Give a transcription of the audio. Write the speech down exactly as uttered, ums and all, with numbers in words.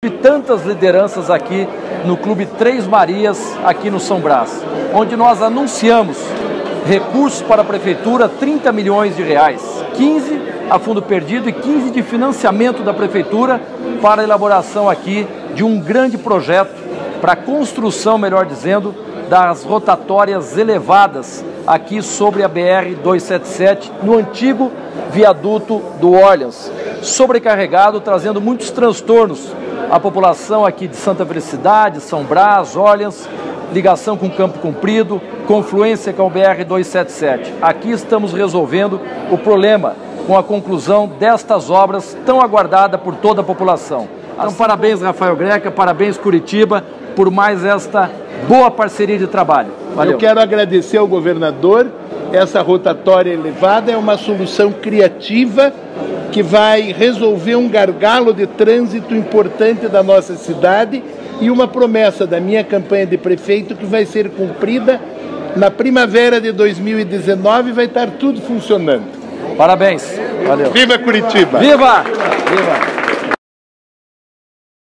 E tantas lideranças aqui no Clube Três Marias, aqui no São Brás, onde nós anunciamos recursos para a Prefeitura, trinta milhões de reais, quinze a fundo perdido e quinze de financiamento da Prefeitura para a elaboração aqui de um grande projeto para a construção, melhor dizendo, das rotatórias elevadas aqui sobre a B R duzentos e setenta e sete, no antigo viaduto do Orleans, sobrecarregado, trazendo muitos transtornos à população aqui de Santa Felicidade, São Brás, Orleans, ligação com Campo Comprido, confluência com a B R duzentos e setenta e sete. Aqui estamos resolvendo o problema com a conclusão destas obras tão aguardada por toda a população. Então, assim, parabéns, Rafael Greca, parabéns, Curitiba, por mais esta boa parceria de trabalho. Valeu. Eu quero agradecer ao governador. Essa rotatória elevada é uma solução criativa que vai resolver um gargalo de trânsito importante da nossa cidade e uma promessa da minha campanha de prefeito que vai ser cumprida. Na primavera de dois mil e dezenove vai estar tudo funcionando. Parabéns. Valeu. Viva Curitiba! Viva! Viva!